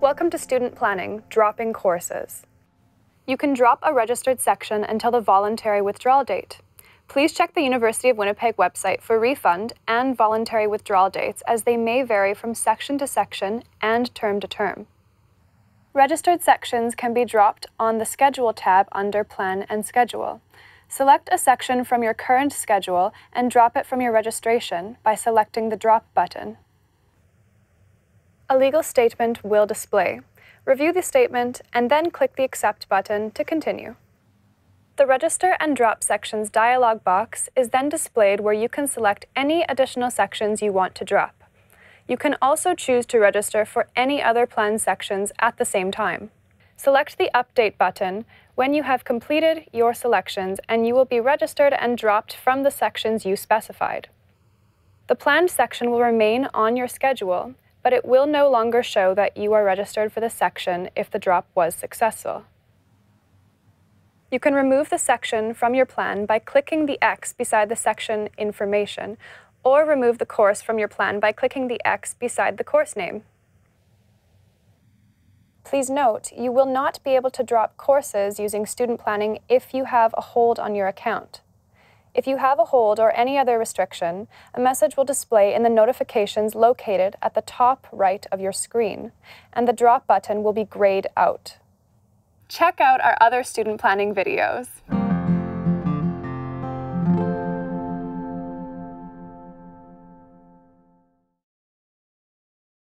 Welcome to Student Planning, Dropping Courses. You can drop a registered section until the voluntary withdrawal date. Please check the University of Winnipeg website for refund and voluntary withdrawal dates, as they may vary from section to section and term to term. Registered sections can be dropped on the Schedule tab under Plan and Schedule. Select a section from your current schedule and drop it from your registration by selecting the Drop button. A legal statement will display. Review the statement and then click the Accept button to continue. The Register and Drop Sections dialog box is then displayed, where you can select any additional sections you want to drop. You can also choose to register for any other plan sections at the same time. Select the Update button when you have completed your selections, and you will be registered and dropped from the sections you specified. The planned section will remain on your schedule, but it will no longer show that you are registered for the section if the drop was successful. You can remove the section from your plan by clicking the X beside the section information, or remove the course from your plan by clicking the X beside the course name. Please note, you will not be able to drop courses using Student Planning if you have a hold on your account. If you have a hold or any other restriction, a message will display in the notifications located at the top right of your screen, and the drop button will be grayed out. Check out our other student planning videos.